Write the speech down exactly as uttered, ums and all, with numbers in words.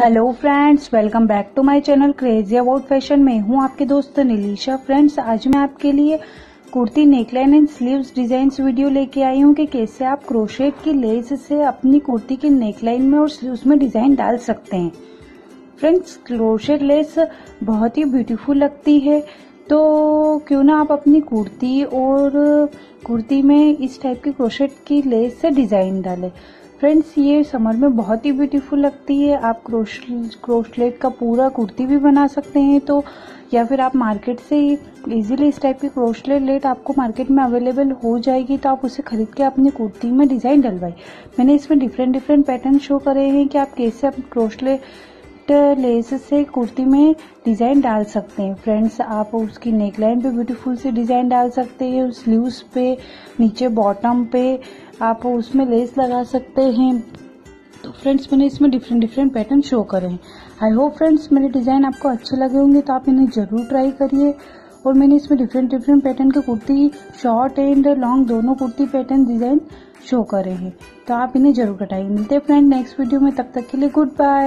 Hello friends, welcome back to my channel crazy about fashion. में हूँ आपके दोस्त नीलिशा। फ्रेंड्स, आज मैं आपके लिए kurti neckline and sleeves designs video लेके आई हूँ कि कैसे आप क्रोशेट की लेस से अपनी कुर्ती की नेकलाइन में और स्लीव्स में डिजाइन डाल सकते हैं। फ्रेंड्स, क्रोशेट लेस बहुत ही ब्यूटीफुल लगती है, तो क्यों ना आप अपनी कुर्ती और कुर्ती में इस टाइप की क्रोशेट की लेस से डिजाइन डालें। फ्रेंड्स, ये समर में बहुत ही ब्यूटीफुल लगती है। आप क्रोश क्रोशलेट का पूरा कुर्ती भी बना सकते हैं, तो या फिर आप मार्केट से इजीली इस टाइप की क्रोशलेट लेट आपको मार्केट में अवेलेबल हो जाएगी, तो आप उसे खरीद के अपनी कुर्ती में डिजाइन डलवाई। मैंने इसमें डिफरेंट डिफरेंट पैटर्न शो करे हैं कि आप कैसे अपनी क्रोशलेट लेस से कुर्ती में डिजाइन डाल सकते हैं। फ्रेंड्स, आप उसकी नेकलाइन पे ब्यूटीफुल से डिजाइन डाल सकते हैं, स्लीव्स पे, नीचे बॉटम पे आप उसमें लेस लगा सकते हैं। तो फ्रेंड्स, मैंने इसमें डिफरेंट डिफरेंट पैटर्न शो करे हैं। आई होप फ्रेंड्स मेरे डिजाइन आपको अच्छे लगे होंगे, तो आप इन्हें जरूर ट्राई करिए। और मैंने इसमें डिफरेंट डिफरेंट पैटर्न के कुर्ती, शॉर्ट एंड लॉन्ग दोनों कुर्ती पैटर्न डिजाइन शो करे हैं, तो आप इन्हें जरूर कटाइए। मिलते हैं फ्रेंड नेक्स्ट वीडियो में, तब तक के लिए गुड बाय।